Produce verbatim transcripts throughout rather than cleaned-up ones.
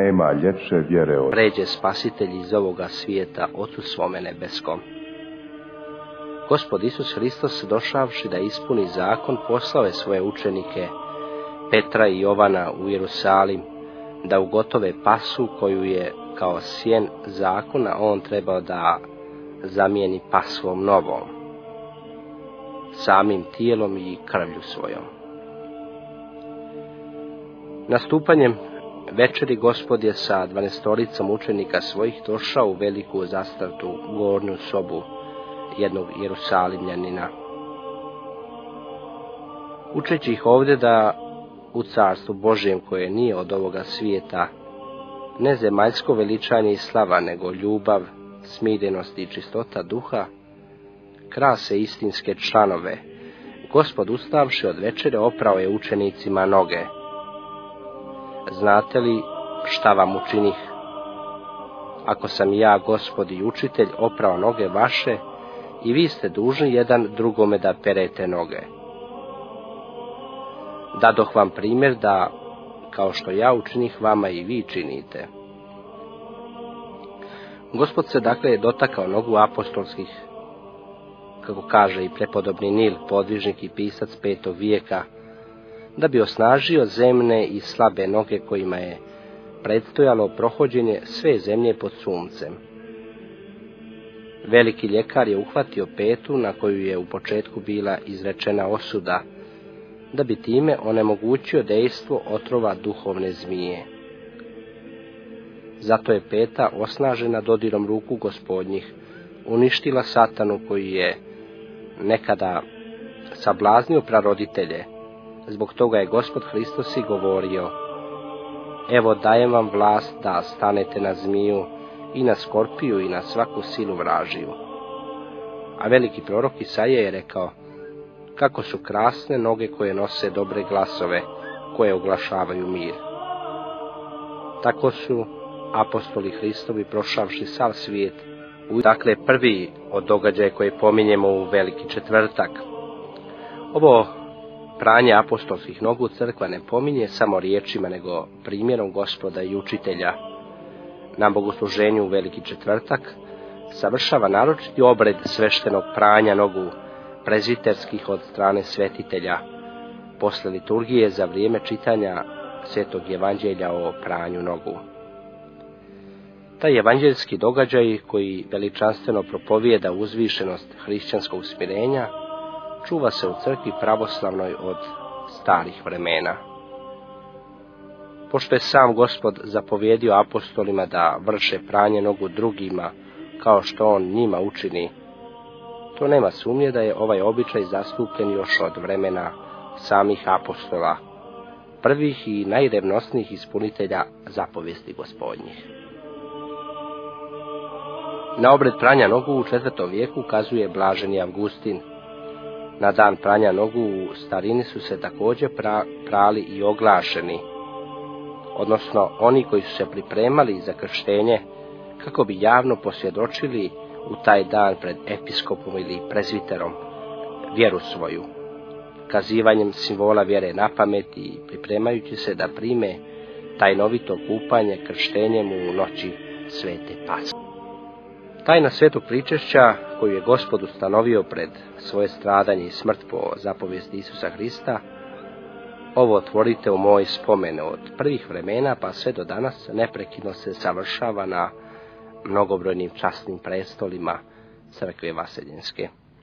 nema ljepše vjere od... Pređe spasitelj iz ovoga svijeta Ocu svome nebeskom. Gospod Isus Hristos, došavši da ispuni zakon, poslao je svoje učenike, Petra i Jovana, u Jerusalim, da ugotove pasu koju je kao sjen zakona on trebao da zamijeni pasvom novom, samim tijelom i krvlju svojom. Nastupanjem večeri Gospod je sa dvanaestoricom učenika svojih došao u veliku zastrtu gornju sobu jednog Jerusalimljanina, učeći ih ovdje da u carstvu Božjem, koje nije od ovoga svijeta, ne zemaljsko veličanje i slava, nego ljubav, smirenost i čistota duha, krase istinske članove. Gospod, ustavši od večere, oprao je učenicima noge. Znate li šta vam učinih? Ako sam ja, Gospod i učitelj, oprao noge vaše, i vi ste dužni jedan drugome da perete noge. Dadoh vam primjer da, kao što ja učinih, vama i vi činite. Gospod se dakle dotakao nogu apostolskih, kako kaže i prepodobni Nil, podvižnik i pisac petog vijeka, da bi osnažio zemne i slabe noge kojima je predstojalo prohođenje sve zemlje pod suncem. Veliki ljekar je uhvatio petu na koju je u početku bila izrečena osuda, da bi time onemogućio dejstvo otrova duhovne zmije. Zato je peta, osnažena dodirom ruku Gospodnjih, uništila satanu koji je nekada sablaznio praroditelje. Zbog toga je Gospod Hristos i govorio: evo dajem vam vlast da stanete na zmiju i na skorpiju i na svaku silu vražiju. A veliki prorok Isaija je rekao: kako su krasne noge koje nose dobre glasove, koje oglašavaju mir. Tako su apostoli Hristovi, prošavši sav svijet, dakle prvi od događaja koje pominjemo u Veliki četvrtak. Ovo pranje apostolskih nogu crkva ne pominje samo riječima, nego primjerom Gospoda i učitelja. Na bogosluženju u Veliki četvrtak savršava naročiti obred sveštenog pranja nogu prezviterskih od strane svetitelja, posle liturgije za vrijeme čitanja Svetog evanđelja o pranju nogu. Taj evanđeljski događaj, koji veličanstveno propovijeda uzvišenost hrišćanskog smirenja, čuva se u crkvi pravoslavnoj od starih vremena. Pošto je sam Gospod zapovjedio apostolima da vrše pranje nogu drugima, kao što on njima učini, to nema sumnje da je ovaj običaj zastupljen još od vremena samih apostola, prvih i najrevnosnijih ispunitelja zapovijesti Gospodnjih. Na obred pranja nogu u četvrtom vijeku ukazuje blaženi Avgustin. Na dan pranja nogu u starini su se također pra, prali i oglašeni, odnosno oni koji su se pripremali za krštenje, kako bi javno posvjedočili u taj dan pred episkopom ili prezviterom vjeru svoju, kazivanjem simbola vjere na pamet i pripremajući se da prime tajnovito kupanje krštenjem u noći svete Paske. Tajna svetog pričešća, koju je Gospod ustanovio pred svoje stradanje i smrt po zapovijesti Isusa Hrista, ovo otvorite u moj spomen, od prvih vremena pa sve do danas neprekidno se savršava na mnogobrojnim časnim prestolima crkve vaseljenske.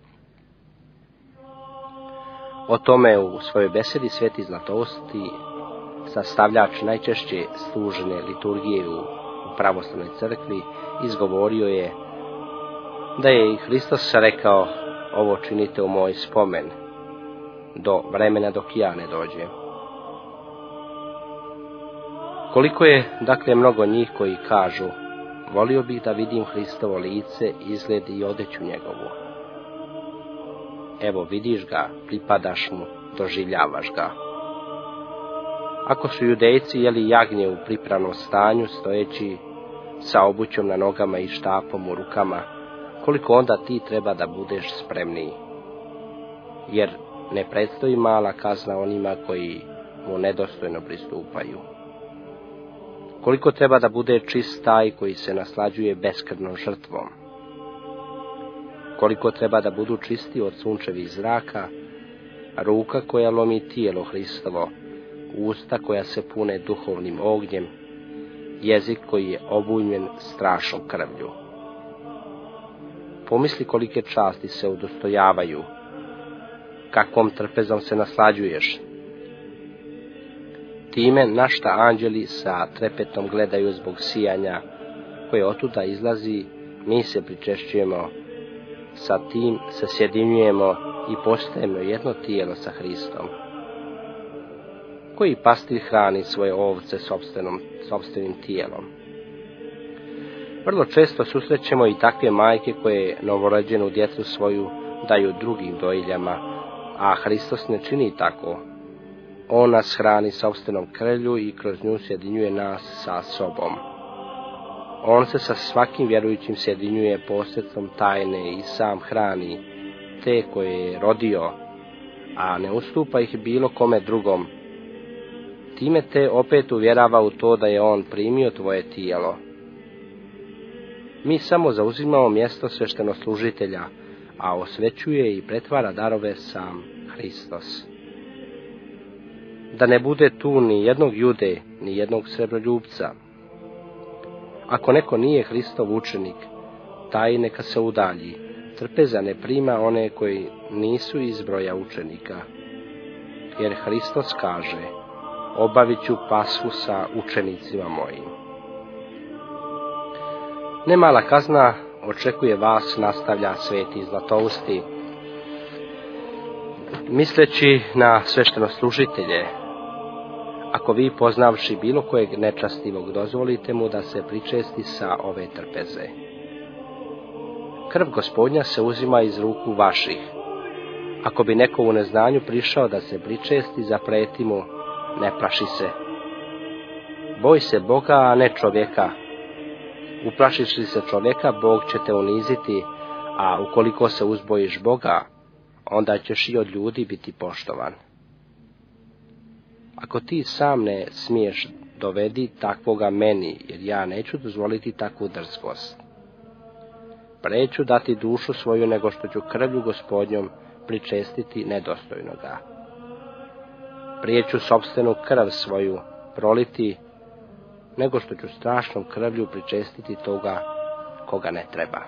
O tome u svojoj besedi Sveti Zlatousti, sastavljač najčešće služene liturgije u, u pravoslavnoj crkvi, izgovorio je da je i Hristos rekao: ovo činite u moj spomen, do vremena dok ja ne dođem. Koliko je, dakle, mnogo njih koji kažu: volio bih da vidim Hristovo lice, izgled i odeću njegovu. Evo vidiš ga, pripadaš mu, doživljavaš ga. Ako su Judejci jeli jagnje u pripravnom stanju, stojeći sa obućom na nogama i štapom u rukama, koliko onda ti treba da budeš spremniji? Jer ne predstoji mala kazna onima koji mu nedostojno pristupaju. Koliko treba da bude čist taj koji se naslađuje beskrvnom žrtvom? Koliko treba da budu čisti od sunčevih zraka, ruka koja lomi tijelo Hristovo, usta koja se pune duhovnim ognjem, jezik koji je obujmen strašnom krvlju. Pomisli kolike časti se udostojavaju, kakvom trpezom se naslađuješ. Time na šta anđeli sa trepetom gledaju zbog sijanja koje otuda izlazi, mi se pričešćujemo, sa tim se sjedinjujemo i postajemo jedno tijelo sa Hristom. Koji pastir hrani svoje ovce sopstvenom, sopstvenim tijelom? Vrlo često susrećemo i takve majke koje novorođenu djecu svoju daju drugim dojiljama, a Hristos ne čini tako. On nas hrani sopstvenom krvlju i kroz nju sjedinjuje nas sa sobom. On se sa svakim vjerujućim sjedinjuje posredstvom tajne i sam hrani te koje je rodio, a ne ustupa ih bilo kome drugom. Time te opet uvjerava u to da je on primio tvoje tijelo. Mi samo zauzimamo mjesto sveštenoslужitelja, a osvećuje i pretvara darove sam Hristos. Da ne bude tu ni jednog Jude, ni jednog srebroljupca. Ako neko nije Hristov učenik, taj neka se udalji. Trpeza ne prima one koji nisu iz broja učenika. Jer Hristos kaže, obavit ću pashu sa učenicima mojim. Nemala kazna očekuje vas, nastavlja sveti Zlatousti, misleći na sveštenoslужitelje. Ako vi, poznavši bilo kojeg nečastivog, dozvolite mu da se pričesti sa ove trpeze. Krv Gospodnja se uzima iz ruku vaših. Ako bi neko u neznanju prišao da se pričesti, zapreti mu, ne plaši se. Boj se Boga, a ne čovjeka. Uplašiš li se čovjeka, Bog će te uniziti, a ukoliko se uzbojiš Boga, onda ćeš i od ljudi biti poštovan. Ako ti sam ne smiješ, dovedi takvoga meni, jer ja neću dozvoliti takvu drskost. Preću dati dušu svoju, nego što ću krvlju Gospodnjom pričestiti nedostojnoga. Prije ću sopstvenu krv svoju proliti, nego što ću strašnom krvlju pričestiti toga koga ne treba.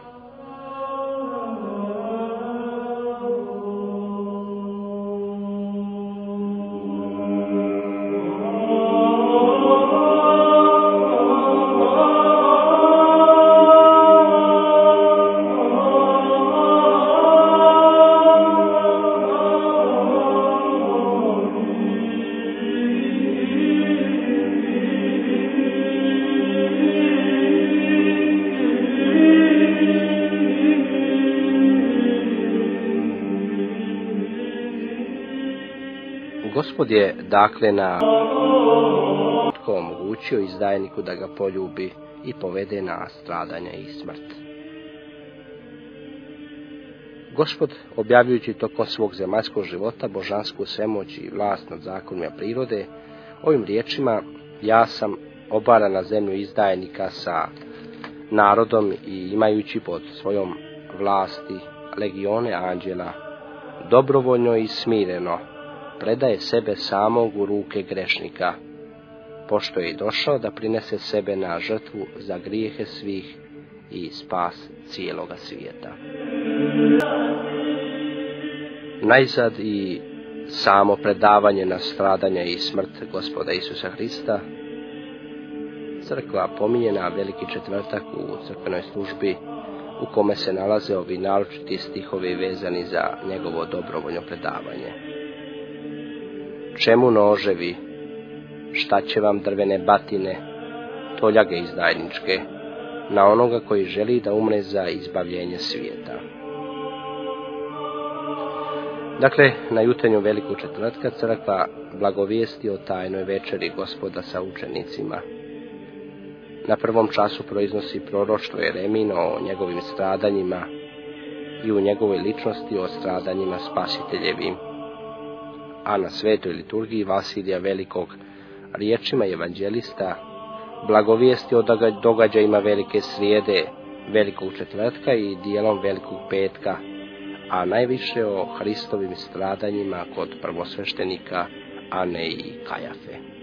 Gospod je, dakle, na tko omogućio izdajniku da ga poljubi i povede na stradanja i smrt. Gospod, objavljujući tokom svog zemaljskog života božansku svemoć i vlast nad zakonima prirode, ovim riječima, ja sam obara na zemlju izdajnika sa narodom i imajući pod svojom vlasti legione anđela, dobrovoljno i smireno predaje sebe samog u ruke grešnika, pošto je došao da prinese sebe na žrtvu za grijehe svih i spas cijeloga svijeta. Najzad i samo predavanje na stradanja i smrt Gospoda Isusa Hrista, crkva pominje na Veliki četvrtak u crkvenoj službi, u kome se nalaze ovi naročiti stihovi vezani za njegovo dobrovoljno predavanje. Čemu noževi, šta će vam drvene batine, toljage izdajničke, na onoga koji želi da umre za izbavljenje svijeta. Dakle, na jutarnju Veliku četvrtka crkva blagovijesti o tajnoj večeri Gospoda sa učenicima. Na prvom času proiznosi proroštvo Jeremino o njegovim stradanjima i u njegovoj ličnosti o stradanjima spasiteljevim, a na svetoj liturgiji Vasilija Velikog riječima evanđelista blagovijesti o događajima Velike srijede, Velikog četvrtka i dijelom Velikog petka, a najviše o Hristovim stradanjima kod prvosveštenika Ane i Kajafe.